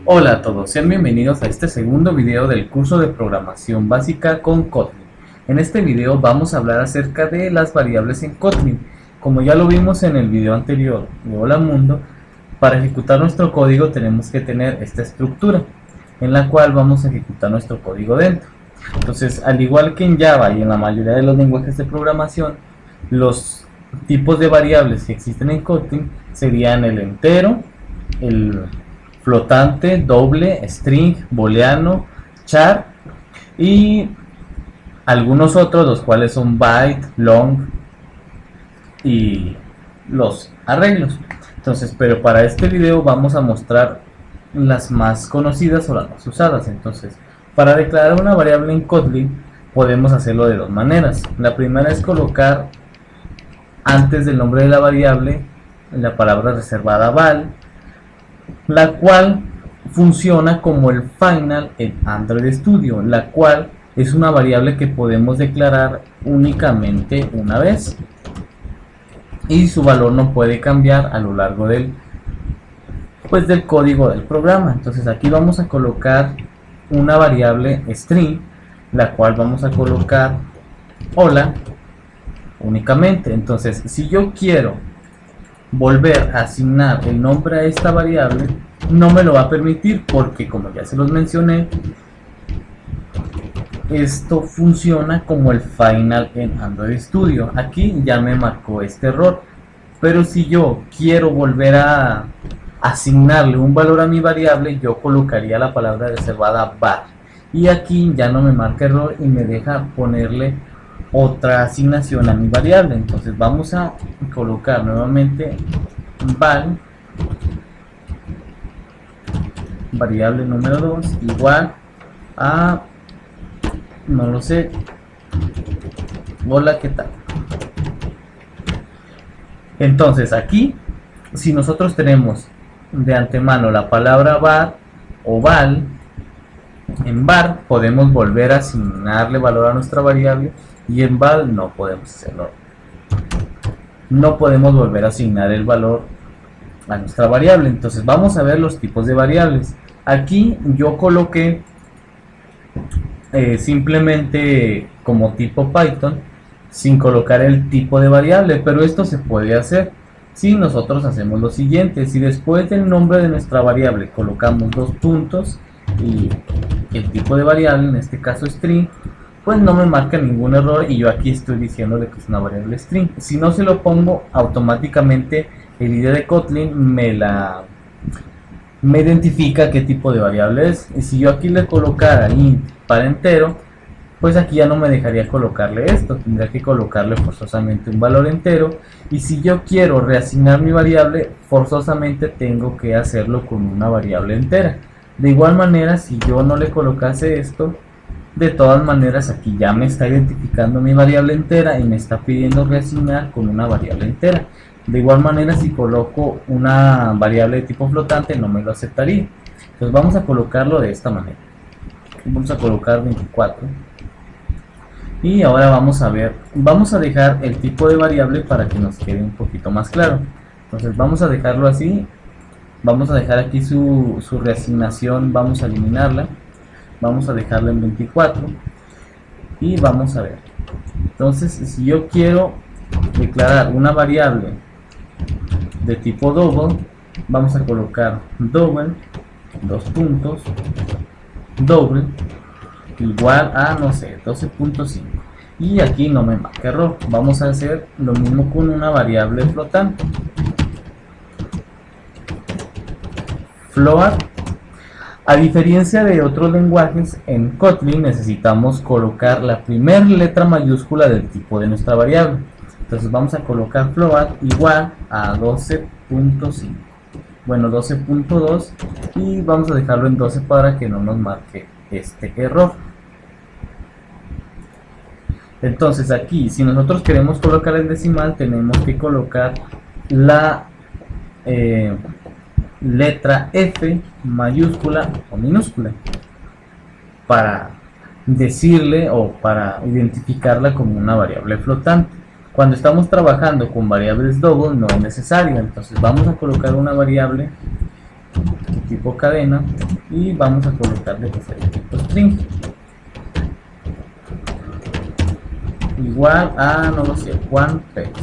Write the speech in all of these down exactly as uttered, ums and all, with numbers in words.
Hola a todos, sean bienvenidos a este segundo video del curso de programación básica con Kotlin. En este video vamos a hablar acerca de las variables en Kotlin. Como ya lo vimos en el video anterior de Hola Mundo, para ejecutar nuestro código tenemos que tener esta estructura en la cual vamos a ejecutar nuestro código dentro. Entonces, al igual que en Java y en la mayoría de los lenguajes de programación, los tipos de variables que existen en Kotlin serían el entero, el flotante, doble, string, booleano, char y algunos otros, los cuales son byte, long y los arreglos. Entonces, pero para este video vamos a mostrar las más conocidas o las más usadas. Entonces, para declarar una variable en Kotlin podemos hacerlo de dos maneras. La primera es colocar antes del nombre de la variable la palabra reservada val, la cual funciona como el final en Android Studio, la cual es una variable que podemos declarar únicamente una vez y su valor no puede cambiar a lo largo del pues del código del programa. Entonces aquí vamos a colocar una variable string, la cual vamos a colocar hola únicamente. Entonces, si yo quiero volver a asignar el nombre a esta variable, no me lo va a permitir porque, como ya se los mencioné, esto funciona como el final en Android Studio. Aquí ya me marcó este error, pero si yo quiero volver a asignarle un valor a mi variable, yo colocaría la palabra reservada var, y aquí ya no me marca error y me deja ponerle otra asignación a mi variable. Entonces vamos a colocar nuevamente val, variable número dos, igual a, no lo sé, hola, ¿qué tal? Entonces aquí, si nosotros tenemos de antemano la palabra var o val, en var podemos volver a asignarle valor a nuestra variable, y en val no podemos hacerlo. No podemos volver a asignar el valor a nuestra variable. Entonces vamos a ver los tipos de variables. Aquí yo coloqué eh, simplemente como tipo Python, sin colocar el tipo de variable, pero esto se puede hacer si nosotros hacemos lo siguiente. Si después del nombre de nuestra variable colocamos dos puntos y el tipo de variable, en este caso string, pues no me marca ningún error y yo aquí estoy diciéndole que es una variable string. Si no se lo pongo, automáticamente el I D E de Kotlin me la me identifica qué tipo de variable es. Y si yo aquí le colocara int para entero, pues aquí ya no me dejaría colocarle esto, tendría que colocarle forzosamente un valor entero. Y si yo quiero reasignar mi variable, forzosamente tengo que hacerlo con una variable entera. De igual manera, si yo no le colocase esto, de todas maneras aquí ya me está identificando mi variable entera y me está pidiendo reasignar con una variable entera. De igual manera, si coloco una variable de tipo flotante, no me lo aceptaría. Entonces vamos a colocarlo de esta manera. Vamos a colocar veinticuatro. Y ahora vamos a ver, vamos a dejar el tipo de variable para que nos quede un poquito más claro. Entonces vamos a dejarlo así. Vamos a dejar aquí su, su reasignación, vamos a eliminarla. Vamos a dejarlo en veinticuatro y vamos a ver. Entonces, si yo quiero declarar una variable de tipo double, vamos a colocar double, dos puntos, double, igual a, no sé, doce punto cinco, y aquí no me marca error. Vamos a hacer lo mismo con una variable flotante, float. A diferencia de otros lenguajes, en Kotlin necesitamos colocar la primera letra mayúscula del tipo de nuestra variable. Entonces vamos a colocar float igual a doce punto cinco, bueno, doce punto dos, y vamos a dejarlo en doce para que no nos marque este error. Entonces aquí, si nosotros queremos colocar el decimal, tenemos que colocar la eh, letra F mayúscula o minúscula para decirle o para identificarla como una variable flotante. Cuando estamos trabajando con variables double no es necesario. Entonces vamos a colocar una variable tipo cadena y vamos a colocarle que sea tipo string igual a, no lo sé, one text.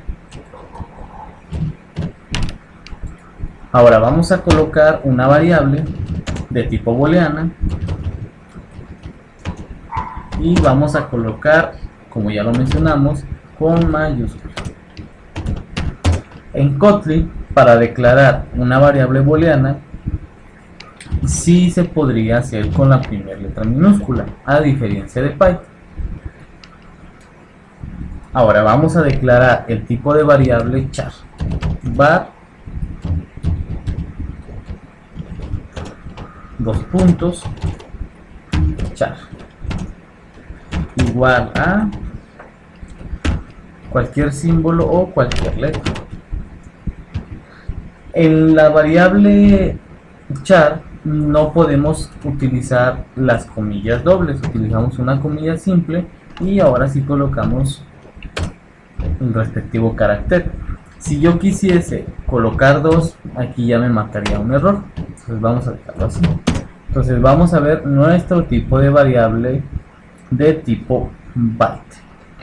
Ahora vamos a colocar una variable de tipo booleana y vamos a colocar, como ya lo mencionamos, con mayúscula. En Kotlin, para declarar una variable booleana, sí se podría hacer con la primera letra minúscula, a diferencia de Python. Ahora vamos a declarar el tipo de variable char. Var dos puntos char igual a cualquier símbolo o cualquier letra. En la variable char no podemos utilizar las comillas dobles, utilizamos una comilla simple y ahora sí colocamos el respectivo carácter. Si yo quisiese colocar dos, aquí ya me marcaría un error, entonces vamos a dejarlo así. Entonces vamos a ver nuestro tipo de variable de tipo byte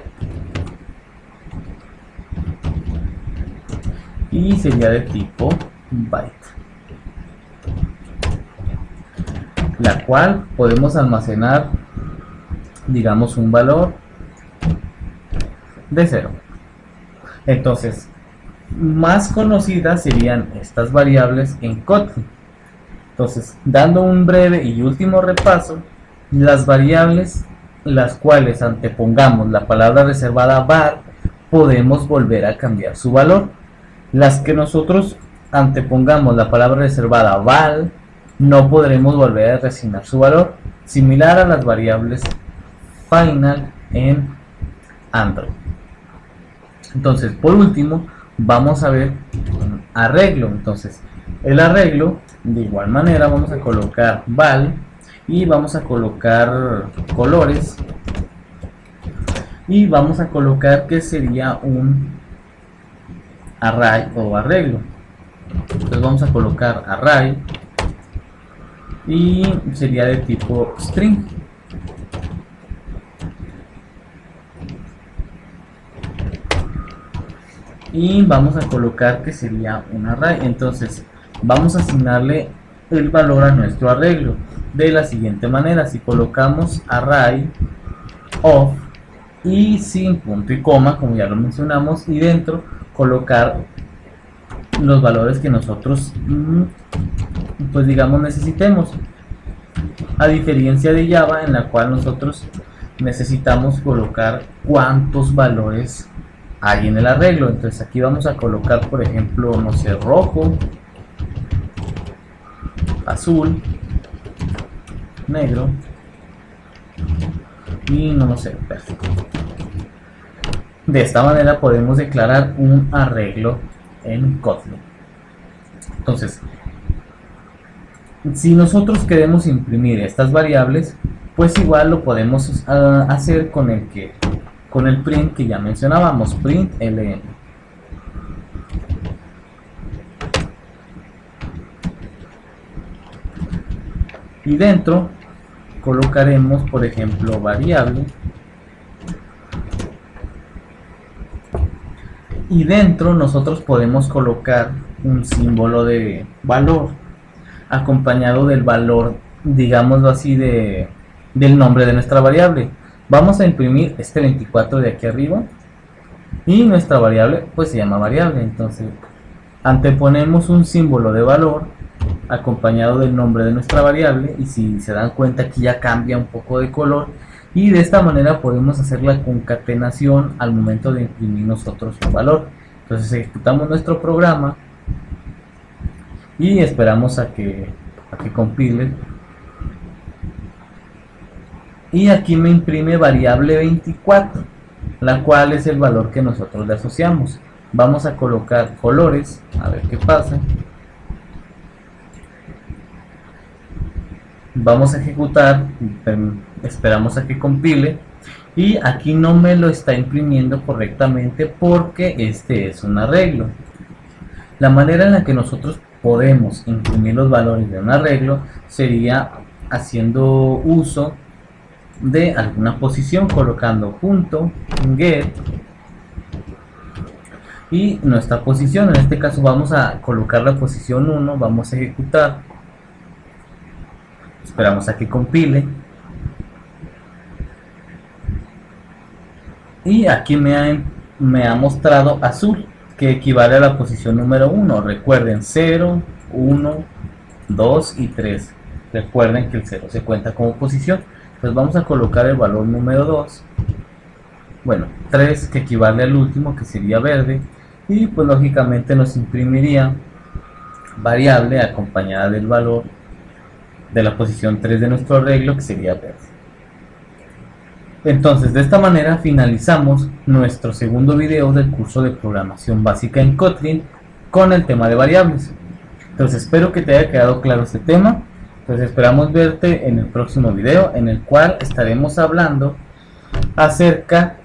y sería de tipo byte, la cual podemos almacenar, digamos, un valor de cero. Entonces, más conocidas serían estas variables en Kotlin. Entonces, dando un breve y último repaso, las variables las cuales antepongamos la palabra reservada var, podemos volver a cambiar su valor. Las que nosotros antepongamos la palabra reservada val, no podremos volver a reasignar su valor, similar a las variables final en Android. Entonces, por último, vamos a ver un arreglo. Entonces, el arreglo, de igual manera, vamos a colocar val y vamos a colocar colores y vamos a colocar que sería un array o arreglo. Entonces vamos a colocar array y sería de tipo string. Y vamos a colocar que sería un array. Entonces vamos a asignarle el valor a nuestro arreglo de la siguiente manera. Si colocamos array of y sin punto y coma, como ya lo mencionamos, y dentro colocar los valores que nosotros pues digamos necesitemos, a diferencia de Java, en la cual nosotros necesitamos colocar cuántos valores hay en el arreglo. Entonces aquí vamos a colocar, por ejemplo, no sé, rojo, azul, negro y no lo sé, perfecto. De esta manera podemos declarar un arreglo en Kotlin. Entonces, si nosotros queremos imprimir estas variables, pues igual lo podemos uh, hacer con el que con el print que ya mencionábamos, print ln. Y dentro colocaremos, por ejemplo, variable. Y dentro nosotros podemos colocar un símbolo de valor acompañado del valor, digámoslo así, de, del nombre de nuestra variable. Vamos a imprimir este veinticuatro de aquí arriba y nuestra variable pues se llama variable. Entonces anteponemos un símbolo de valor acompañado del nombre de nuestra variable, y si se dan cuenta aquí ya cambia un poco de color, y de esta manera podemos hacer la concatenación al momento de imprimir nosotros un valor. Entonces ejecutamos nuestro programa y esperamos a que, a que compile, y aquí me imprime variable veinticuatro, la cual es el valor que nosotros le asociamos. Vamos a colocar colores, a ver qué pasa. Vamos a ejecutar, esperamos a que compile, y aquí no me lo está imprimiendo correctamente porque este es un arreglo. La manera en la que nosotros podemos imprimir los valores de un arreglo sería haciendo uso de alguna posición, colocando punto get y nuestra posición. En este caso vamos a colocar la posición uno, vamos a ejecutar, esperamos a que compile y aquí me ha, me ha mostrado azul, que equivale a la posición número uno. Recuerden, cero, uno, dos y tres. Recuerden que el cero se cuenta como posición. Entonces vamos a colocar el valor número dos, bueno, tres, que equivale al último, que sería verde, y pues lógicamente nos imprimiría variable acompañada del valor de la posición tres de nuestro arreglo, que sería verde. Entonces, de esta manera finalizamos nuestro segundo video del curso de programación básica en Kotlin con el tema de variables. Entonces espero que te haya quedado claro este tema. Entonces esperamos verte en el próximo video, en el cual estaremos hablando acerca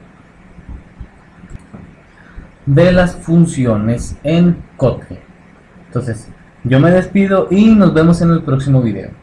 de las funciones en Kotlin. Entonces yo me despido y nos vemos en el próximo video.